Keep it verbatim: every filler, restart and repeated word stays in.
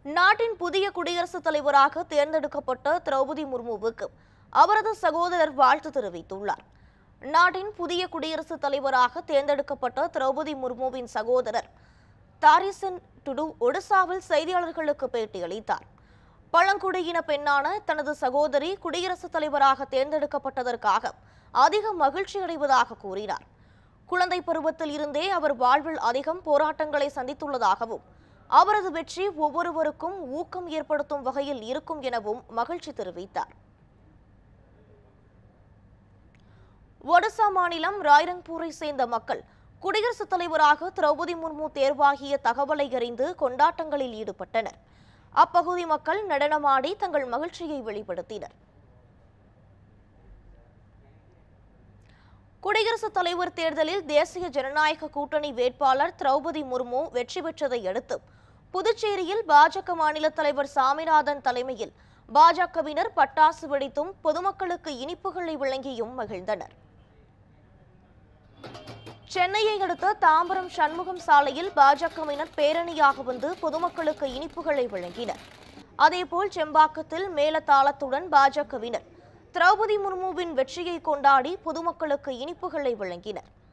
நாட்டின் புதிய குடியரசுத் தலைவராக தேர்ந்தெடுக்கப்பட்ட திரௌபதி முர்முவுக்கு அவரது சகோதரர் வாழ்த்து தெரிவித்துள்ளார். நாட்டின் புதிய குடியரசுத் தலைவராக தேர்ந்தெடுக்கப்பட்ட திரௌபதி முர்முவின் சகோதரர் தாரிசன் டுடு ஒடிசாவில் செய்தியாளர்களுக்கு பேட்டியளித்தார். பழங்குடியின பெண்ணான தனது சகோதரி குடியரசுத் தலைவராக தேர்ந்தெடுக்கப்பட்டதற்காக அதிக மகிழ்ச்சி அடைவதாக கூறினார். குழந்தை பருவத்தில் இருந்தே அவர் வாழ்வில் அதிகம் போராட்டங்களை சந்தித்துள்ளதாகவும் அவரது வெற்றி ஒவ்வொருவருக்கும் ஊக்கம் ஏற்படுத்தும் வகையில் இருக்கும் எனவும் மகிழ்ச்சி தெரிவித்தார். ஒடிசா மாநிலம் ராய்ரங்பூரை சேர்ந்த மக்கள் குடியரசுத் தலைவராக திரௌபதி முர்மு தேர்வாகிய தகவலை அறிந்து கொண்டாட்டங்களில் ஈடுபட்டனர். அப்பகுதி மக்கள் நடனமாடி தங்கள் மகிழ்ச்சியை வெளிப்படுத்தினர். குடியரசுத் தலைவர் தேர்தலில் தேசிய ஜனநாயக கூட்டணி வேட்பாளர் திரௌபதி முர்மு வெற்றி பெற்றதை அடுத்து புதுச்சேரியில் பாஜக மாநில தலைவர் சாமிநாதன் தலைமையில் பாஜகவினர் பட்டாசு வெடித்தும் பொதுமக்களுக்கு இனிப்புகளை வழங்கியும் மகிழ்ந்தனர். சென்னையை அடுத்த தாம்பரம் சண்முகம் சாலையில் பாஜகவினர் பேரணியாக வந்து பொதுமக்களுக்கு இனிப்புகளை வழங்கினர். அதேபோல் செம்பாக்கத்தில் மேளதாளத்துடன் பாஜகவினர் திரௌபதி முர்முவின் வெற்றியை கொண்டாடி பொதுமக்களுக்கு இனிப்புகளை வழங்கினர்.